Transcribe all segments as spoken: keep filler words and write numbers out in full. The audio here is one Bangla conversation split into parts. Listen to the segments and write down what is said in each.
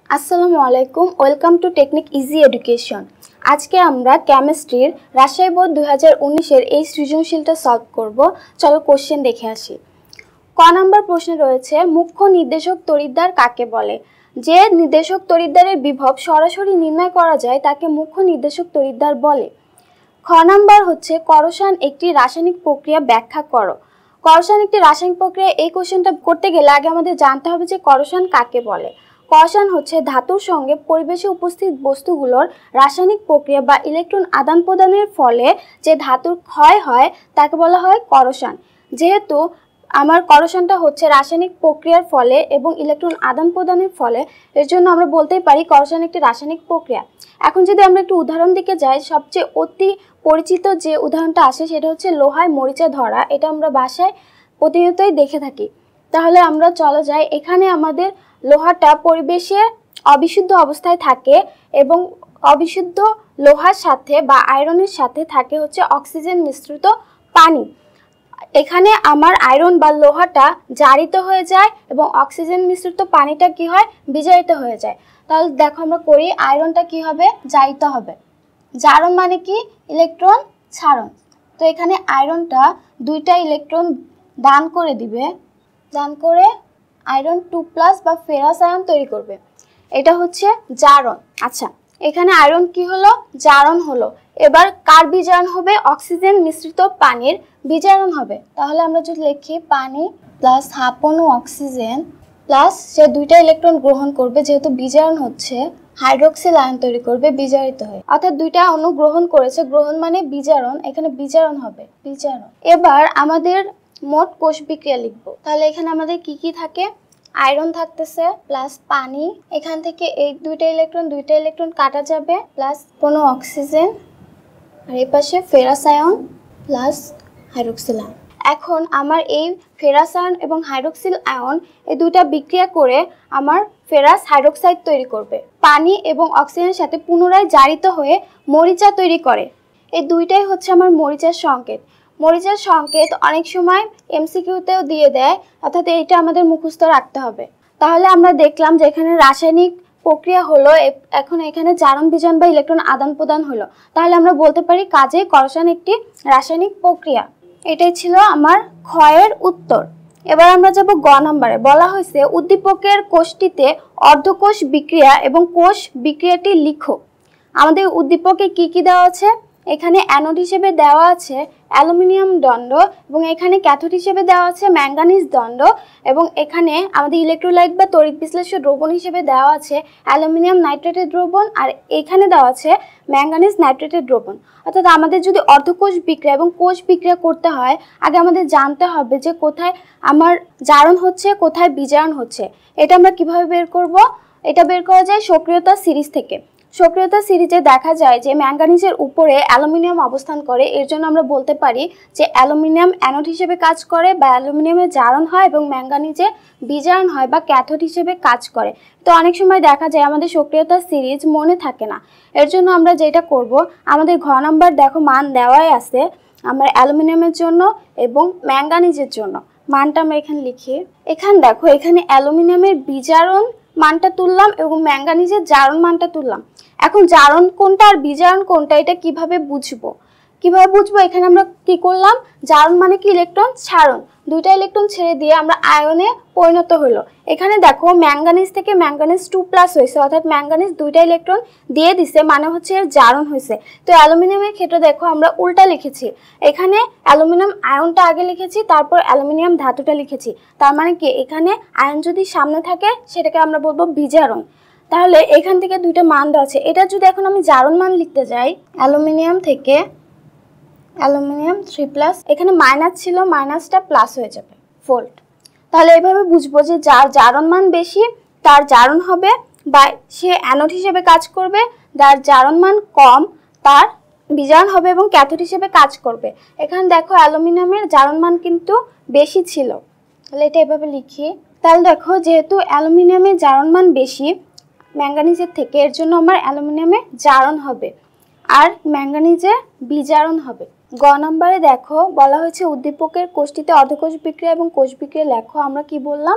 আসসালামু আলাইকুম, welcome to technique easy education. আজকে আমরা কেমিস্ট্রির রাজশাহী বোর্ড দুই হাজার উনিশের এই সৃজনশীলটা সলভ করব। চলো কোশ্চেন দেখে আসি। ক নম্বর প্রশ্নে রয়েছে মুখ্য নির্দেশক তড়িৎদ্বার কাকে বলে? যে নির্দেশক তড়িৎদ্বারের বিভব সরাসরি নির্ণয় করা যায় তাকে মুখ্য নির্দেশক তড়িৎদ্বার বলে। খ নম্বর হচ্ছে করসান একটি রাসায়নিক প্রক্রিয়া ব্যাখ্যা করো। করসান একটি রাসায়নিক প্রক্রিয়া, এই কোশ্চেনটা করতে গেলে আগে আমাদের জানতে হবে যে করসান কাকে বলে। করসান হচ্ছে ধাতুর সঙ্গে পরিবেশে উপস্থিত বস্তুগুলোর রাসায়নিক প্রক্রিয়া বা ইলেকট্রন আদান প্রদানের ফলে যে ধাতুর ক্ষয় হয় তাকে বলা হয় করসান। যেহেতু আমার করসানটা হচ্ছে রাসায়নিক প্রক্রিয়ার ফলে এবং ইলেকট্রন আদান প্রদানের ফলে, এর জন্য আমরা বলতেই পারি করসান একটি রাসায়নিক প্রক্রিয়া। এখন যদি আমরা একটু উদাহরণ দিকে যাই, সবচেয়ে অতি পরিচিত যে উদাহরণটা আসে সেটা হচ্ছে লোহায় মরিচা ধরা। এটা আমরা বাসায় প্রতিনিয়তই দেখে থাকি। তাহলে আমরা চলে যাই, এখানে আমাদের লোহাটা পরিবেশে অবিশুদ্ধ অবস্থায় থাকে এবং অবিশুদ্ধ লোহার সাথে বা আয়রনের সাথে থাকে হচ্ছে অক্সিজেন মিশ্রিত পানি। এখানে আমার আয়রন বা লোহাটা জারিত হয়ে যায় এবং অক্সিজেন মিশ্রিত পানিটা কি হয়, বিজারিত হয়ে যায়। তাহলে দেখো আমরা করি, আয়রনটা কি হবে, জারিত হবে। জারণ মানে কি, ইলেকট্রন ছাড়ন। তো এখানে আয়রনটা দুইটা ইলেকট্রন দান করে দিবে, দান করে আয়রন টু প্লাস বা ফেরাস আয়ন তৈরি করবে। এটা হচ্ছে জারণ। আচ্ছা, এখানে আয়রন কি হলো, জারণ হলো। এবার কার বিজারণ হবে, অক্সিজেন মিশ্রিত পানির বিজারণ হবে। তাহলে আমরা যদি লিখি পানি প্লাস হাফ অণু অক্সিজেন প্লাস সে দুইটা ইলেকট্রন গ্রহণ করবে, যেহেতু বিজারণ হচ্ছে হাইড্রোক্সিল আয়ন তৈরি করবে বিজারিত হয়ে, অর্থাৎ দুইটা অণু গ্রহণ করেছে, গ্রহণ মানে বিজারণ, এখানে বিজারণ হবে, বিজারণ। এবার আমাদের মোট কোষ বিক্রিয়া লিখব। তাহলে এখানে আমাদের কি কি থাকে, আয়রন থাকতেছে প্লাস পানি, এখান থেকে এই দুইটা ইলেকট্রন দুইটা ইলেকট্রন কাটা যাবে প্লাস কোনো অক্সিজেন, আর এই পাশে ferrous ion plus hydroxyl ion. এখন আমার এই ফেরাস আয়ন এবং হাইড্রোক্সিল আয়ন এই দুইটা বিক্রিয়া করে আমার ফেরাস হাইড্রোক্সাইড তৈরি করবে। পানি এবং অক্সিজেনের সাথে পুনরায় জারিত হয়ে মরিচা তৈরি করে। এই দুইটাই হচ্ছে আমার মরিচার সংকেত। মরিচার সংকেত অনেক সময় এমসিকিউতেও দিয়ে দেয়, অর্থাৎ এইটা আমাদের মুখস্থ রাখতে হবে। তাহলে আমরা দেখলাম যে এখানে রাসায়নিক প্রক্রিয়া হলো, এখন এখানে জারণ বিজারণ বা ইলেকট্রন আদান প্রদান হলো। তাহলে আমরা বলতে পারি কাজেই করসান একটি রাসায়নিক প্রক্রিয়া। এটাই ছিল আমার ক্ষয়ের উত্তর। এবার আমরা যাব গ নম্বরে। বলা হয়েছে উদ্দীপকের কোষটিতে অর্ধকোষ বিক্রিয়া এবং কোষ বিক্রিয়াটি লিখো। আমাদের উদ্দীপকে কি কি দেওয়া আছে, এখানে অ্যানোড হিসেবে দেওয়া আছে অ্যালুমিনিয়াম দণ্ড এবং এখানে ক্যাথোড হিসেবে দেওয়া আছে ম্যাঙ্গানিজ দণ্ড এবং এখানে আমাদের ইলেকট্রোলাইট বা তড়িৎ বিশ্লেষ্য দ্রবণ হিসেবে দেওয়া আছে অ্যালুমিনিয়াম নাইট্রেটের দ্রবণ, আর এখানে দেওয়া আছে ম্যাঙ্গানিজ নাইট্রেটের দ্রবণ। অর্থাৎ আমাদের যদি অর্ধকোষ বিক্রিয়া এবং কোষ বিক্রিয়া করতে হয়, আগে আমাদের জানতে হবে যে কোথায় আমার জারণ হচ্ছে, কোথায় বিজারণ হচ্ছে। এটা আমরা কিভাবে বের করব, এটা বের করা যায় সক্রিয়তা সিরিজ থেকে। সক্রিয়তা সিরিজে দেখা যায় যে ম্যাঙ্গানিজের উপরে অ্যালুমিনিয়াম অবস্থান করে, এর জন্য আমরা বলতে পারি যে অ্যালুমিনিয়াম অ্যানোড হিসেবে কাজ করে বা অ্যালুমিনিয়ামের জারণ হয় এবং ম্যাঙ্গানিজে বিজারণ হয় বা ক্যাথোড হিসেবে কাজ করে। তো অনেক সময় দেখা যায় আমাদের সক্রিয়তা সিরিজ মনে থাকে না, এর জন্য আমরা যেটা করব, আমাদের ঘ নাম্বার দেখো মান দেওয়াই আছে আমরা অ্যালুমিনিয়ামের জন্য এবং ম্যাঙ্গানিজের জন্য। মানটা আমরা এখানে লিখি। এখানে দেখো, এখানে অ্যালুমিনিয়ামের বিজারণ মানটা তুললাম এবং ম্যাঙ্গানিজের জারণ মানটা তুললাম। এখন জারণ কোনটা আর বিজারণ কোনটা, এটা কিভাবে বুঝবো, কিভাবে বুঝবো এখানে আমরা কি করলাম, জারণ মানে কি ইলেকট্রন ছাড়ন, দুইটা ইলেকট্রন ছেড়ে দিয়ে আমরা আয়নে পরিণত হলো। এখানে দেখো ম্যাঙ্গানিজ থেকে ম্যাঙ্গানিজ টু প্লাস হয়েছে, অর্থাৎ ম্যাঙ্গানিজ দুইটা ইলেকট্রন দিয়ে দিছে, মানে হচ্ছে এর জারণ হয়েছে। তো অ্যালুমিনিয়ামের ক্ষেত্রে দেখো আমরা উল্টা লিখেছি, এখানে অ্যালুমিনিয়াম আয়নটা আগে লিখেছি, তারপর অ্যালুমিনিয়াম ধাতুটা লিখেছি। তার মানে কি, এখানে আয়ন যদি সামনে থাকে সেটাকে আমরা বলবো বিজারণ। তাহলে এখান থেকে দুইটা মান দেওয়া আছে, এটা যদি এখন আমি জারণ মান লিখতে যাই, অ্যালুমিনিয়াম থেকে অ্যালুমিনিয়াম থ্রি প্লাস, এখানে মাইনাস ছিল, মাইনাসটা প্লাস হয়ে যাবে, ভোল্ট। তাহলে এইভাবে বুঝবো যে যার জারণ মান বেশি তার জারণ হবে বা সে অ্যানোড হিসেবে কাজ করবে, যার জারণ মান কম তার বিজারণ হবে এবং ক্যাথোড হিসেবে কাজ করবে। এখানে দেখো অ্যালুমিনিয়ামের জারণ মান কিন্তু বেশি ছিল, তাহলে এটা এভাবে লিখি। তাহলে দেখো যেহেতু অ্যালুমিনিয়ামের জারণ মান বেশি ম্যাঙ্গানিজের থেকে, এর জন্য আমার অ্যালুমিনিয়ামে জারণ হবে আর ম্যাঙ্গানিজে বিজারণ হবে। গ নম্বরে দেখো বলা হয়েছে উদ্দীপকের কোষটিতে অর্ধকোষ বিক্রিয়া এবং কোষ বিক্রিয়া লেখো। আমরা কি বললাম,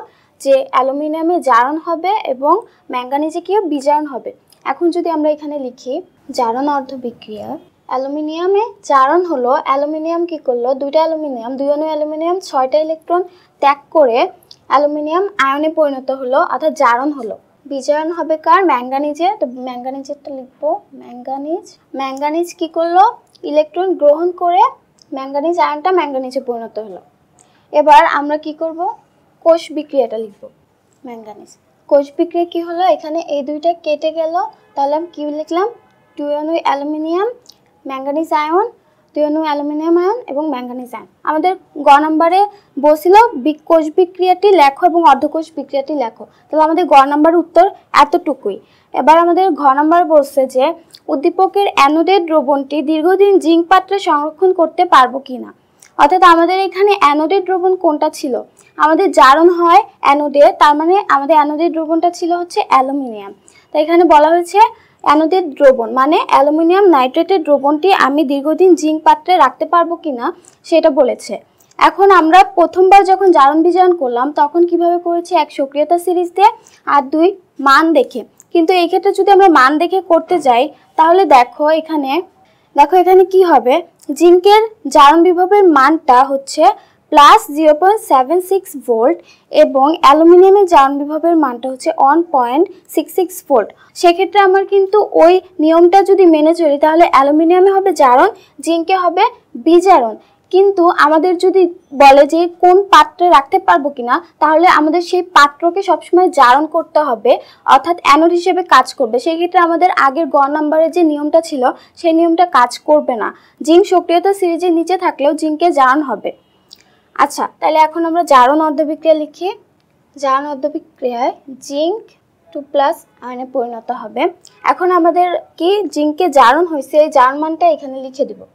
যে অ্যালুমিনিয়ামে জারণ হবে এবং ম্যাঙ্গানিজে কি বিজারণ হবে। এখন যদি আমরা এখানে লিখি জারণ অর্ধ বিক্রিয়া, অ্যালুমিনিয়ামে জারণ হলো, অ্যালুমিনিয়াম কি করলো, দুইটা অ্যালুমিনিয়াম দুই অণু অ্যালুমিনিয়াম ছয়টা ইলেকট্রন ত্যাগ করে অ্যালুমিনিয়াম আয়নে পরিণত হলো, অর্থাৎ জারণ হলো। বিজারণ হবে কার, ম্যাঙ্গানিজে। তো ম্যাঙ্গানিজেরটা লিখবো, ম্যাঙ্গানিজ ম্যাঙ্গানিজ কি করলো, ইলেকট্রন গ্রহণ করে ম্যাঙ্গানিজ আয়নটা ম্যাঙ্গানিজে পরিণত হলো। এবার আমরা কি করব, কোষ বিক্রিয়াটা লিখব, ম্যাঙ্গানিজ কোষ বিক্রিয়া কি হলো, এখানে এই দুইটা কেটে গেল, তাহলে আমি কি লিখলাম, দুই অণু অ্যালুমিনিয়াম ম্যাঙ্গানিজ আয়ন, দুই অণু অ্যালুমিনিয়াম আয়ন এবং ম্যাঙ্গানিজ আয়ন। আমাদের গ নম্বরে বলছিল কোষ বিক্রিয়াটি লেখো এবং অর্ধকোষ বিক্রিয়াটি লেখো, তাহলে আমাদের গ নম্বরের উত্তর এতটুকুই। এবার আমাদের ঘ নম্বর বলছে যে উদ্দীপকের অ্যানোডের দ্রবণটি দীর্ঘদিন জিঙ্ক পাত্রে সংরক্ষণ করতে পারবো কিনা। অর্থাৎ আমাদের এখানে অ্যানোডের দ্রবণ কোনটা ছিল, আমাদের জারণ হয় অ্যানোডে, তার মানে আমাদের অ্যানোডের দ্রবণটা ছিল হচ্ছে অ্যালুমিনিয়াম। তাই এখানে বলা হয়েছে অ্যানোডের দ্রবণ মানে অ্যালুমিনিয়াম নাইট্রেটের দ্রবণটি আমি দীর্ঘদিন জিঙ্ক পাত্রে রাখতে পারবো কিনা সেটা বলেছে। এখন আমরা প্রথমবার যখন জারণ বিজারণ করলাম তখন কিভাবে করেছি, এক সক্রিয়তা সিরিজ দিয়ে আর দুই মান দেখে। কিন্তু এই ক্ষেত্রে যদি আমরা মান দেখে করতে যাই তাহলে দেখো এখানে দেখো এখানে কি হবে, জিঙ্কের জারণ বিভবের মানটা হচ্ছে plus zero point seven six volt এবং অ্যালুমিনিয়ামের জারণ বিভবের মানটা হচ্ছে one point six six volt. সেক্ষেত্রে আমার কিন্তু ওই নিয়মটা যদি মেনে চলি তাহলে অ্যালুমিনিয়ামে হবে জারণ, জিঙ্কে হবে বিজারণ। কিন্তু আমাদের যদি বলে যে কোন পাত্রে রাখতে পারবো কিনা, তাহলে আমাদের সেই পাত্রকে সবসময় জারণ করতে হবে, অর্থাৎ অ্যানোড হিসেবে কাজ করবে। সেই ক্ষেত্রে আমাদের আগের গ নম্বরের যে নিয়মটা ছিল সেই নিয়মটা কাজ করবে না। জিঙ্ক সক্রিয়তা সিরিজের নিচে থাকলেও জিঙ্কে জারণ হবে। আচ্ছা, তাহলে এখন আমরা জারণ অর্ধবিক্রিয়া লিখি। জারণ অর্ধবিক্রিয়ায় জিঙ্ক টু প্লাস আয়নে পরিণত হবে। এখন আমাদের কি জিঙ্কে জারণ হয়েছে, এই জারণ মানটা এখানে লিখে দিব,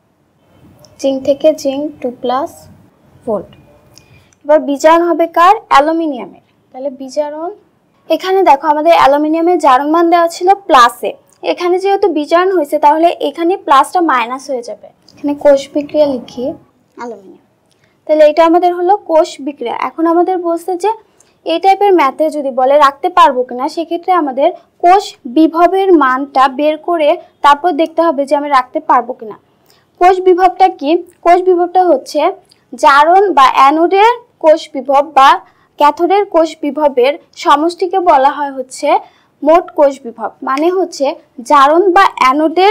জিঙ্ক থেকে জিঙ্ক টু প্লাস ভোল্ট। এবার বিজারণ হবে কার, অ্যালুমিনিয়ামের। তাহলে বিজারণ, এখানে দেখো আমাদের অ্যালুমিনিয়ামের জারণ মান দেওয়া ছিল প্লাসে, এখানে যেহেতু বিজারণ হয়েছে তাহলে এখানে প্লাসটা মাইনাস হয়ে যাবে। এখানে কোষ বিক্রিয়া লিখি অ্যালুমিনিয়াম। তাহলে এটা আমাদের হলো কোষ বিক্রিয়া। এখন আমাদের বলছে যে এই টাইপের ম্যাথে যদি বলে রাখতে পারবো কিনা, সেক্ষেত্রে আমাদের কোষ বিভবের মানটা বের করে তারপর দেখতে হবে যে আমি রাখতে পারবো কিনা। কোষ বিভবটা কি, কোষ বিভবটা হচ্ছে জারণ বা অ্যানোডের কোষ বিভব বা ক্যাথোডের কোষ বিভবের সমষ্টিকে বলা হয় হচ্ছে মোট কোষ বিভব। মানে হচ্ছে জারণ বা অ্যানোডের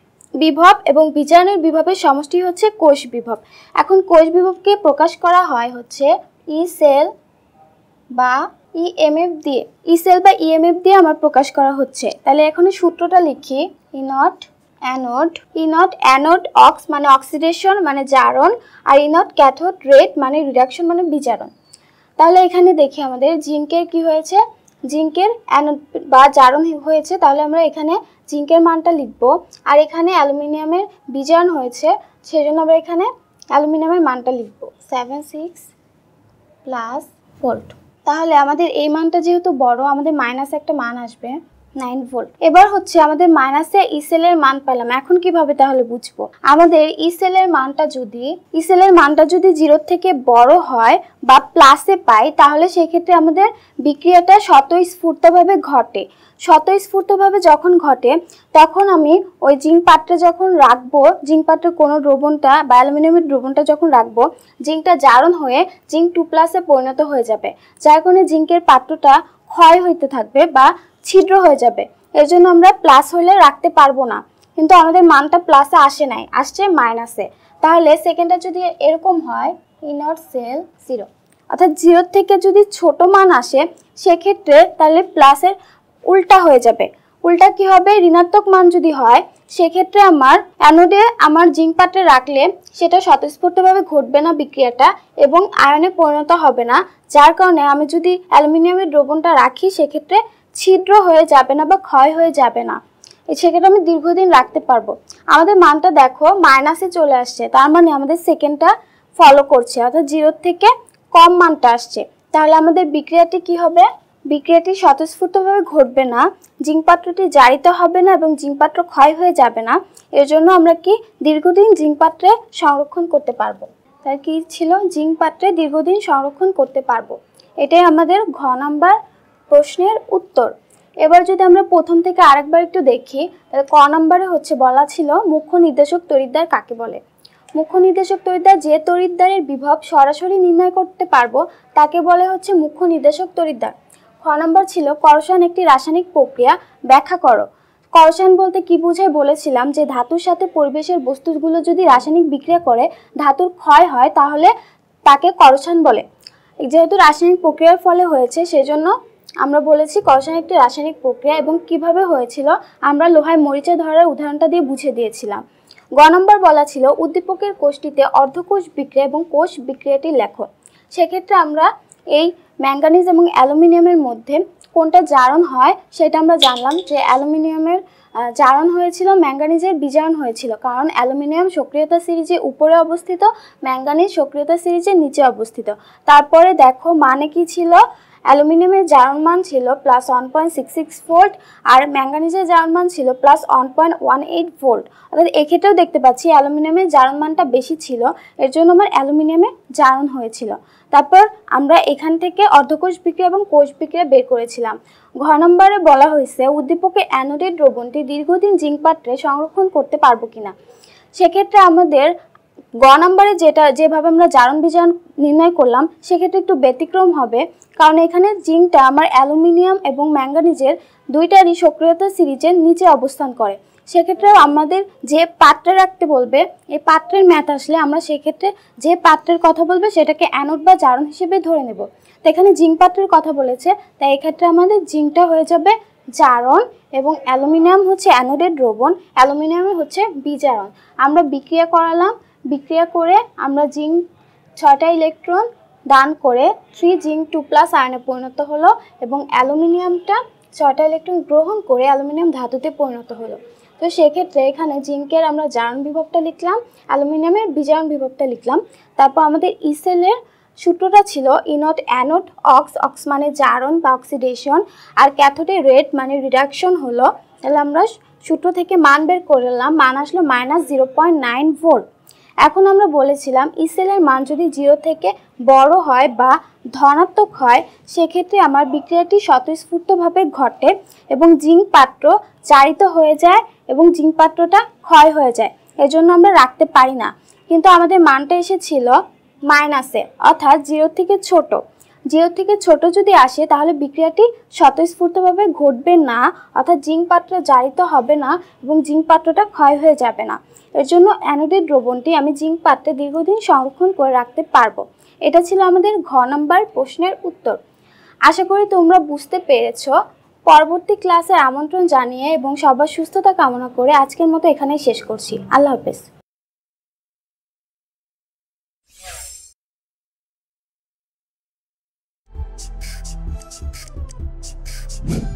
বিভব এবং বিজারণের বিভবের সমষ্টি হচ্ছে কোষ বিভব। এখন কোষ বিভবকে প্রকাশ করা হয় হচ্ছে ই সেল বা ইএমএফ দিয়ে, ই সেল বা ইএমএফ দিয়ে আমার প্রকাশ করা হচ্ছে। তাহলে এখন সূত্রটা লিখি, E naught anode, E naught anode ox মানে অক্সিডেশন মানে জারণ, আর ই নট ক্যাথোড রেড মানে রিডাকশন মানে বিজারণ। তাহলে এখানে দেখি আমাদের জিঙ্কের কি হয়েছে, জিঙ্কের অ্যানোড বা জারণ হয়েছে, তাহলে আমরা এখানে জিঙ্কের মানটা লিখব। আর এখানে অ্যালুমিনিয়ামের বিজারণ হয়েছে, সেই জন্য আমরা এখানে অ্যালুমিনিয়ামের মানটা লিখব সেভেন সিক্স প্লাস ভোল্ট। তাহলে আমাদের এই মানটা যেহেতু বড়, আমাদের মাইনাস একটা মান আসবে নাইন ভোল্ট। এবার হচ্ছে আমাদের মাইনাসে ই সেলের মান পেলাম। এখন কিভাবে তাহলে বুঝবো, আমাদের ই সেলের মানটা যদি ই সেলের মানটা যদি জিরোর থেকে বড় হয় বা প্লাসে পাই, তাহলে সেক্ষেত্রে আমাদের বিক্রিয়াটা স্বতঃস্ফূর্তভাবে ঘটে। স্বতঃস্ফূর্তভাবে যখন ঘটে তখন আমি ওই জিঙ্ক পাত্রে যখন রাখবো, জিঙ্ক পাত্রে কোনো দ্রবণটা বা অ্যালুমিনিয়ামের দ্রবণটা যখন রাখবো, জিঙ্কটা জারণ হয়ে জিঙ্ক টু প্লাসে পরিণত হয়ে যাবে, যার কারণে জিঙ্কের পাত্রটা ক্ষয় হইতে থাকবে বা ছিদ্র হয়ে যাবে। এর জন্য আমরা প্লাস হইলে রাখতে পারবো না, কিন্তু আমাদের মানটা প্লাসে আসে নাই, আসছে মাইনাসে। তাহলে সেকেন্ডটা যদি এরকম হয় ই নট সেল জিরো, অর্থাৎ জিরোর থেকে যদি ছোট মান আসে সেক্ষেত্রে তাহলে প্লাসের উল্টা হয়ে যাবে। উল্টা কি হবে, ঋণাত্মক মান যদি হয় সেক্ষেত্রে আমার অ্যানোডে আমার জিঙ্ক পাত্রে রাখলে সেটা স্বতঃস্ফূর্তভাবে ঘটবে না বিক্রিয়াটা এবং আয়নে পরিণত হবে না, যার কারণে আমি যদি অ্যালুমিনিয়ামের দ্রবণটা রাখি সেক্ষেত্রে ছিদ্র হয়ে যাবে না বা ক্ষয় হয়ে যাবে না, সেক্ষেত্রে আমি দীর্ঘদিন রাখতে পারবো। আমাদের মানটা দেখো মাইনাসে চলে আসছে, তার মানে আমাদের সেকেন্ডটা ফলো করছে, অর্থাৎ জিরোর থেকে কম মানটা আসছে। তাহলে আমাদের বিক্রিয়াটি কি হবে, বিক্রিয়াটি স্বতঃস্ফূর্তভাবে ঘটবে না, জিঙ্ক পাত্রটি জারিত হবে না এবং জিঙ্ক পাত্র ক্ষয় হয়ে যাবে না। এর জন্য আমরা কি দীর্ঘদিন জিঙ্ক পাত্রে সংরক্ষণ করতে পারবো। তাই কি ছিল, জিঙ্ক পাত্রে দীর্ঘদিন সংরক্ষণ করতে পারবো। এটাই আমাদের ঘ নাম্বার প্রশ্নের উত্তর। এবার যদি আমরা প্রথম থেকে আরেকবার একটু দেখি, তাহলে ক নম্বরে হচ্ছে বলা ছিল মুখ্য নির্দেশক তড়িৎদ্বার কাকে বলে। মুখ্য নির্দেশক তড়িৎদ্বার যে তড়িৎদ্বারের বিভব সরাসরি নির্ণয় করতে পারবো তাকে বলে হচ্ছে মুখ্য নির্দেশক তড়িৎদ্বার। খ নম্বর ছিল করষণ একটি রাসায়নিক প্রক্রিয়া, ব্যাখ্যা করো। করষণ বলতে কি বোঝায় বলেছিলাম যে ধাতুর সাথে পরিবেশের বস্তুগুলো যদি রাসায়নিক বিক্রিয়া করে ধাতুর ক্ষয় হয় তাহলে তাকে করষণ বলে। যেহেতু রাসায়নিক প্রক্রিয়ার ফলে হয়েছে সেজন্য আমরা বলেছি করষণ একটি রাসায়নিক প্রক্রিয়া, এবং কিভাবে হয়েছিল আমরা লোহায় মরিচা ধরার উদাহরণটা দিয়ে বুঝিয়ে দিয়েছিলাম। গ নম্বর বলা ছিল উদ্দীপকের কোষটিতে অর্ধকোষ বিক্রিয়া এবং কোষ বিক্রিয়াটি লেখো। সেক্ষেত্রে আমরা এই ম্যাঙ্গানিজ এবং অ্যালুমিনিয়ামের মধ্যে কোনটা জারণ হয় সেটা আমরা জানলাম যে অ্যালুমিনিয়ামের জারণ হয়েছিল, ম্যাঙ্গানিজের বিজারণ হয়েছিল, কারণ অ্যালুমিনিয়াম সক্রিয়তা সিরিজে উপরে অবস্থিত, ম্যাঙ্গানিজ সক্রিয়তা সিরিজের নিচে অবস্থিত। তারপরে দেখো মানে কি ছিল, অ্যালুমিনিয়ামের জারণ মান ছিল plus one point six six volt আর ম্যাঙ্গানিজের জারণ মান ছিল plus one point one eight volt. অর্থাৎ এক্ষেত্রেও দেখতে পাচ্ছি অ্যালুমিনিয়ামের জারণ মানটা বেশি ছিল, এর জন্য আমার অ্যালুমিনিয়ামের জারণ হয়েছিল। তারপর আমরা এখান থেকে অর্ধকোষ বিক্রিয়া এবং কোষ বিক্রিয়া বের করেছিলাম। ঘ নম্বরে বলা হয়েছে উদ্দীপকের অ্যানোডের দ্রবণটি দীর্ঘদিন জিঙ্ক পাত্রে সংরক্ষণ করতে পারবো কিনা। সেক্ষেত্রে আমাদের গ নম্বরে যেটা যেভাবে আমরা জারণ বিজারণ নির্ণয় করলাম সেক্ষেত্রে একটু ব্যতিক্রম হবে, কারণ এখানে জিঙ্কটা আমার অ্যালুমিনিয়াম এবং ম্যাঙ্গানিজের দুইটারই সক্রিয়তা সিরিজের নিচে অবস্থান করে। সেক্ষেত্রে আমাদের যে পাত্রে রাখতে বলবে, এই পাত্রের ম্যাথ আসলে আমরা সেক্ষেত্রে যে পাত্রের কথা বলবে সেটাকে অ্যানোড বা জারণ হিসেবে ধরে নেব। তো এখানে জিঙ্ক পাত্রের কথা বলেছে, তাই এক্ষেত্রে আমাদের জিঙ্কটা হয়ে যাবে জারণ এবং অ্যালুমিনিয়াম হচ্ছে অ্যানোডের দ্রবণ, অ্যালুমিনিয়ামে হচ্ছে বিজারণ। আমরা বিক্রিয়া করালাম, বিক্রিয়া করে আমরা জিঙ্ক ছয়টা ইলেকট্রন দান করে থ্রি জিঙ্ক টু প্লাস আয়নে পরিণত হলো এবং অ্যালুমিনিয়ামটা ছয়টা ইলেকট্রন গ্রহণ করে অ্যালুমিনিয়াম ধাতুতে পরিণত হলো। তো সেক্ষেত্রে এখানে জিঙ্কের আমরা জারণ বিভবটা লিখলাম, অ্যালুমিনিয়ামের বিজারণ বিভবটা লিখলাম। তারপর আমাদের ইসেলের সূত্রটা ছিল ইনট অ্যানোড, অক্স অক্স মানে জারণ বা অক্সিডেশন, আর ক্যাথোডে রেড মানে রিডাকশন হলো। তাহলে আমরা সূত্র থেকে মান বের করলাম, মান আসলো minus zero point nine volt. এখন আমরা বলেছিলাম ইসেলের মান যদি জিরো থেকে বড় হয় বা ধনাত্মক হয় সেক্ষেত্রে আমার বিক্রিয়াটি স্বতঃস্ফূর্তভাবে ঘটে এবং জিঙ্ক পাত্র জারিত হয়ে যায় এবং জিঙ্ক পাত্রটা ক্ষয় হয়ে যায়, এজন্য আমরা রাখতে পারি না। কিন্তু আমাদের মানটা এসেছিল মাইনাসে, অর্থাৎ জিরো থেকে ছোট। জিরো থেকে ছোট যদি আসে তাহলে বিক্রিয়াটি স্বতঃস্ফূর্তভাবে ঘটবে না, অর্থাৎ জিঙ্ক পাত্র জারিত হবে না এবং জিঙ্ক পাত্রটা ক্ষয় হয়ে যাবে না। এর জন্য অ্যানোডের দ্রবণটি আমি জিঙ্ক পাত্রে দীর্ঘদিন সংরক্ষণ করে রাখতে পারবো। এটা ছিল আমাদের ঘ নম্বর প্রশ্নের উত্তর। আশা করি তোমরা বুঝতে পেরেছো। পরবর্তী ক্লাসে আমন্ত্রণ জানিয়ে এবং সবার সুস্থতা কামনা করে আজকের মতো এখানেই শেষ করছি। আল্লাহ হাফেজ।